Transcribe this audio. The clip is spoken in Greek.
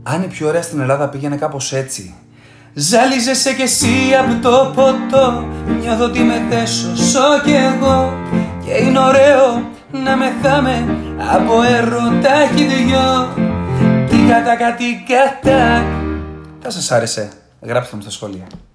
Αν η πιο ωραία στην Ελλάδα πήγαινε κάπως έτσι. Ζάλιζεσαι κι εσύ απ' το ποτό. Νιώθω ότι με θες όσο κι εγώ. Και είναι ωραίο να μεθάμε από ερωτάκι δυο. Τι κατά κάτι κατά. Θα σας άρεσε, γράψτε μου στα σχόλια.